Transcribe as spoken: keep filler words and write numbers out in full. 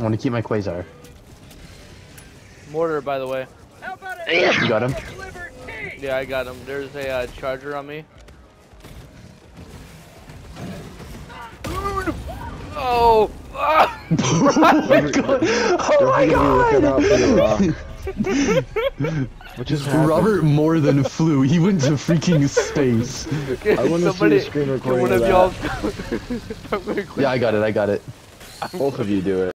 I want to keep my quasar. Mortar, by the way. You got him? Yeah, I got him. There's a uh, charger on me. Oh! Ah! Oh my god! Oh my god! What just Robert more than flew. He went to freaking space. Okay, I want to see a screen recording one of of y'all. that. Yeah, I got it. I got it. Both of you do it.